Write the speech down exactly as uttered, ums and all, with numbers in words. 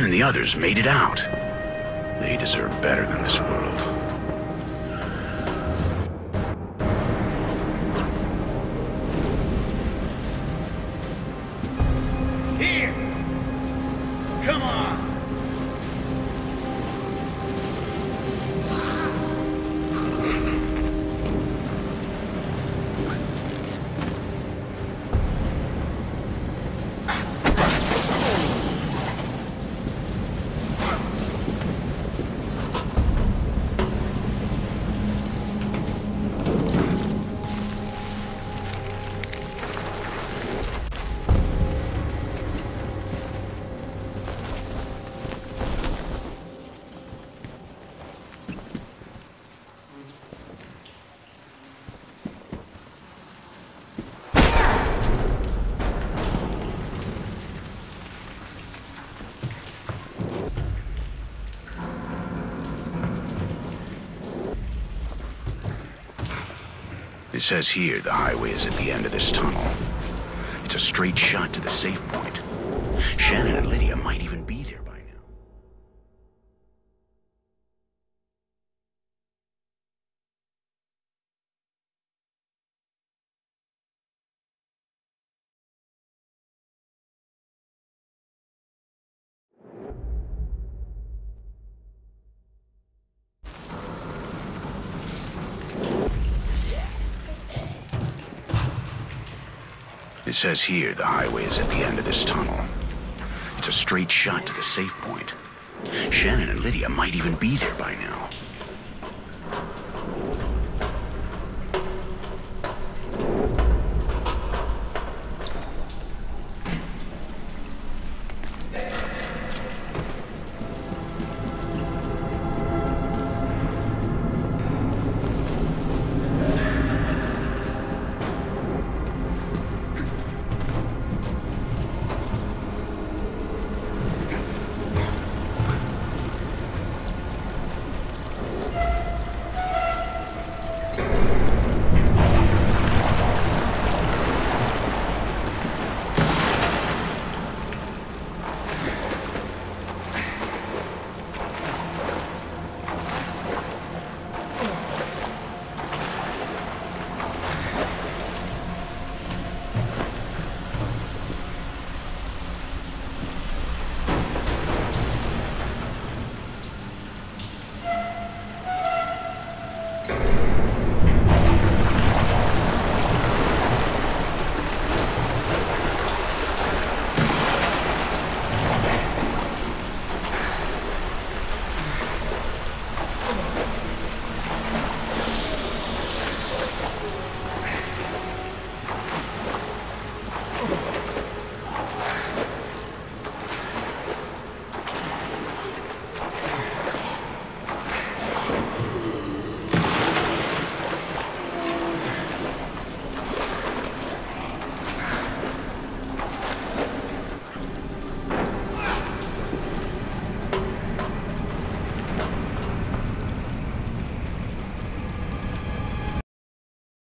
and the others made it out. They deserve better than this world. Here! Come on! It says here the highway is at the end of this tunnel. It's a straight shot to the safe point. Shannon and Lydia might even be there by now. It says here the highway is at the end of this tunnel. It's a straight shot to the safe point. Shannon and Lydia might even be there by now.